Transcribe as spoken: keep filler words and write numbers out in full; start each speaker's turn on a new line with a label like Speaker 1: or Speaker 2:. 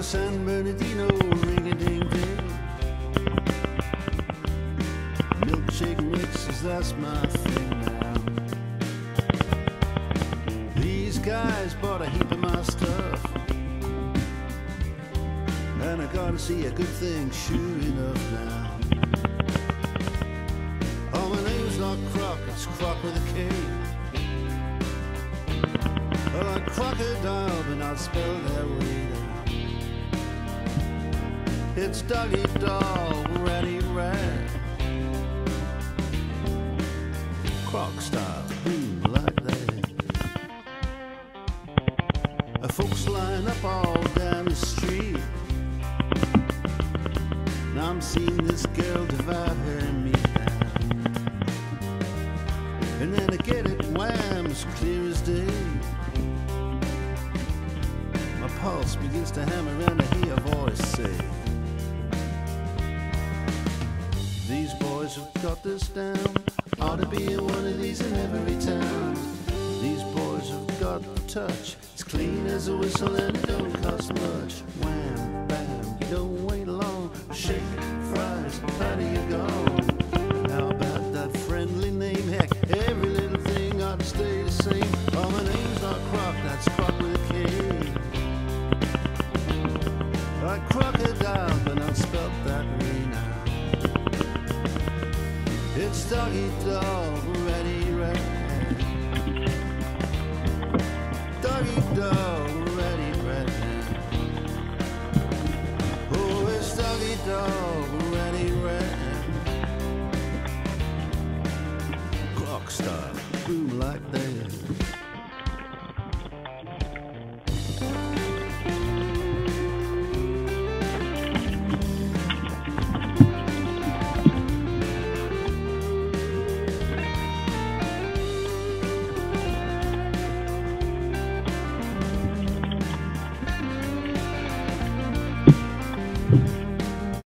Speaker 1: a San Bernardino, ring-a-ding-ding. Milkshake mixes, that's my thing now. These guys bought a heap of my stuff, and I gotta see a good thing sure enough now. Oh, my name's not Croc, it's Croc with a K. Well, like crocodile, but not spelled that way down. It's Doggy Dog, Ratty Rat, Croc style, boom, like that. Uh, folks line up all down the street. Now I'm seeing this girl divide her and me down. And then I get it, wham, as clear as day. My pulse begins to hammer and I hear a voice say, these boys have got this down. Ought to be in one of these in every town. These boys have got the touch. It's clean as a whistle and it don't cost much. Wham, bam, you don't wham.